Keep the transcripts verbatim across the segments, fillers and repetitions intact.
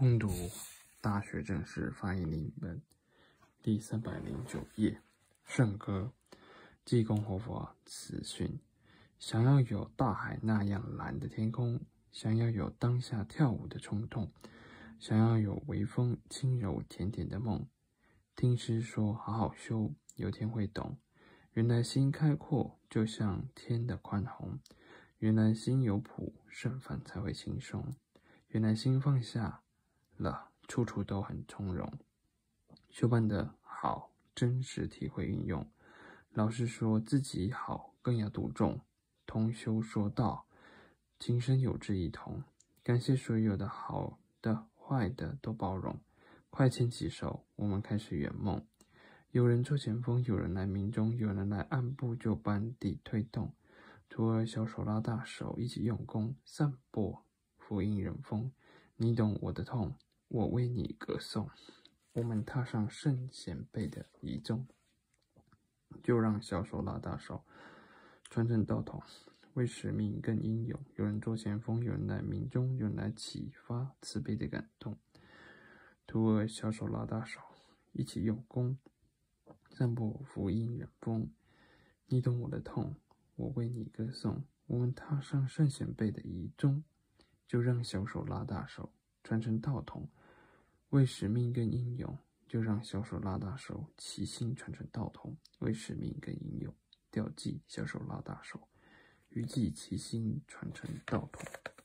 攻读大学正式发音临本第三百零九页，圣歌，济公活佛慈训。想要有大海那样蓝的天空，想要有当下跳舞的冲动，想要有微风轻柔甜甜的梦。听师说好好修，有天会懂。原来心开阔，就像天的宽宏。原来心有谱，盛饭才会轻松。原来心放下了，处处都很从容。修办的好，真实体会运用。老师说自己好，更要读重。同修说道，今生有志一同。感谢所有的好的、坏的都包容。快牵起手，我们开始圆梦。有人做前锋，有人来明中，有人来按部就班地推动。徒儿小手拉大手，一起用功，散播福音人风。你懂我的痛，我为你歌颂。我们踏上圣贤辈的仪中，就让小手拉大手，传承道统，为使命更英勇。有人做前锋，有人来明中，有人来启发慈悲的感动。徒儿小手拉大手，一起用功，散播福音人风。你懂我的痛，我为你歌颂。我们踏上圣贤辈的仪中，就让小手拉大手，传承道统，为使命更英勇。就让小手拉大手，齐心传承道统，为使命更英勇。调剂小手拉大手，余计齐心传承道统。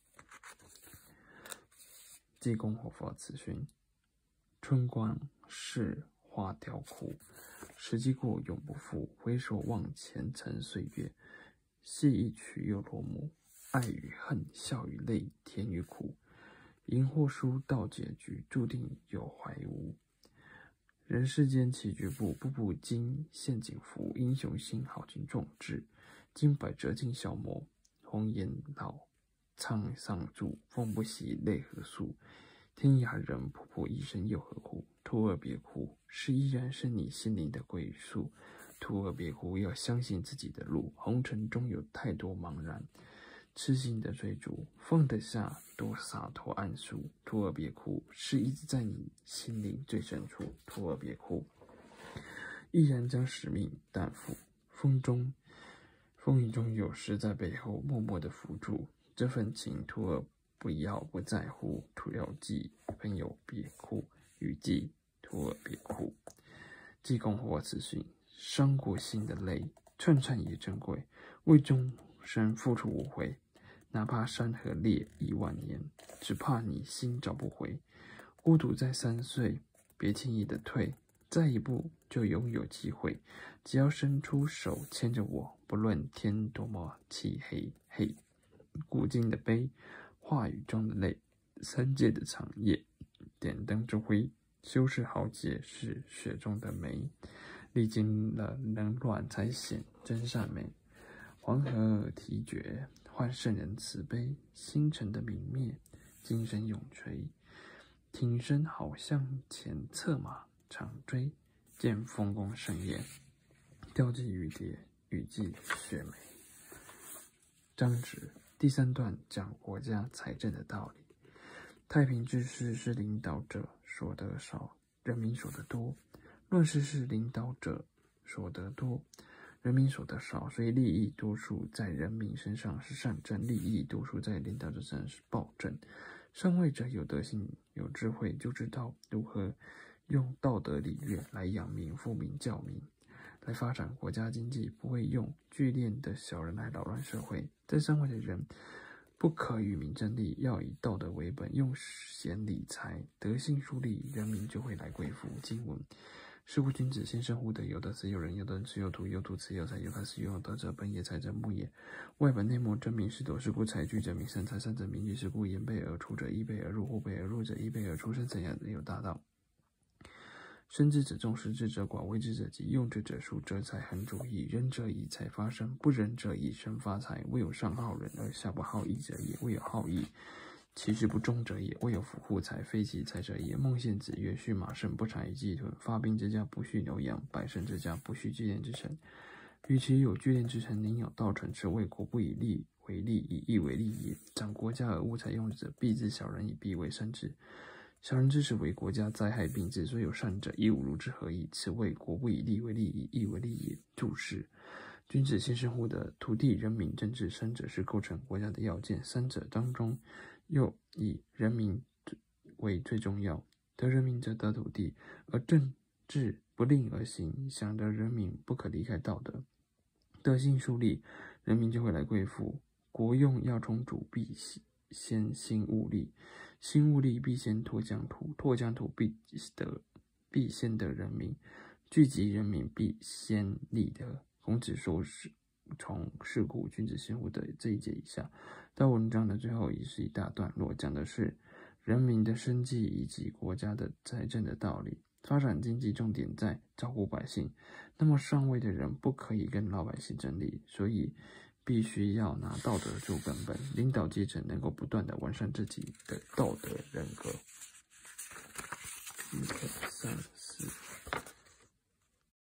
济公活佛慈训。春光是花凋枯，时机过永不复。回首望前尘岁月，戏一曲又落幕。爱与恨，笑与泪，甜与苦，赢或输到结局，注定有怀无。人世间起局步，步步惊陷阱伏。英雄心，好尽壮志，金百折尽消磨。红颜老，沧桑住，风不息，泪何诉？天涯人，仆仆一生又何苦？徒儿别哭，是依然是你心灵的归宿。徒儿别哭，要相信自己的路。红尘中有太多茫然，痴心的追逐，放得下多洒脱安舒。徒儿别哭，是一直在你心灵最深处。徒儿别哭，毅然将使命担负。风中风雨中有时在背后默默的扶助，这份情徒儿不要不在乎。徒要记，朋友别哭，雨季徒儿别哭。济公活佛慈训，伤过心的泪，串串也珍贵，为众生付出无悔。哪怕山河裂一万年，只怕你心找不回。孤独在三岁，别轻易的退，再一步就拥有机会。只要伸出手牵着我，不论天多么漆黑黑。古今的悲，话语中的泪，三界的长夜，点灯之辉。修饰豪杰是雪中的梅，历经了冷暖才显真善美。黄河啼绝，换圣人慈悲。星辰的泯灭，精神永垂。挺身好向前，策马长追。见丰功盛宴，调剂雨蝶，雨季雪梅。章旨第三段讲国家财政的道理。太平之事是领导者所得少，人民所得多；乱世是领导者所得多，人民所得少。所以利益多数在人民身上是善政，利益多数在领导者身上是暴政。上位者有德性有智慧，就知道如何用道德礼乐来养民富民教民，来发展国家经济，不会用聚敛的小人来扰乱社会。在上位的人不可与民争利，要以道德为本，用贤理财，德性树立，人民就会来归附。经文：是故君子先生乎德，有德慈，有仁，有德慈，有土，有土慈，有财，有财慈，有德者，本也，财者，木也。外本内末，真名是斗。是故财聚者民，三财，三者民聚。是故言备而出者，一备而入；户备而入者，一备而出。生财养德有大道。生之者众，识之者寡，为之者急，用之者数。哲才恒主义，仁者以财发生，不仁者以身发财。未有上好人而下不好义者也，未有好义其志不忠者也，未有辅护财非其财者也。孟献子曰：畜马甚，不产于鸡豚；发兵之家不畜牛羊，百胜之家不畜聚敛之臣。与其有聚敛之臣，宁有道成是为国不以利为利，以义为利也。掌国家而务采用者，必自小人以弊为善治。 小人之时为国家灾害并至，所有善者以五如之何矣？此谓国不以利为利，以义为利也。注释：君子先生乎的土地、人民、政治三者是构成国家的要件，三者当中又以人民为最重要。得人民则得土地，而政治不令而行，想得人民不可离开道德。德性树立，人民就会来归附。国用要充足，必先兴物力，兴物力必先拓疆土，拓疆土必得必先得人民，聚集人民必先立德。孔子说是从是故君子先乎德这一节以下，到文章的最后已是一大段落，讲的是人民的生计以及国家的财政的道理。发展经济重点在照顾百姓，那么上位的人不可以跟老百姓争利，所以必须要拿道德做根本，领导阶层能够不断的完善自己的道德人格。一二三。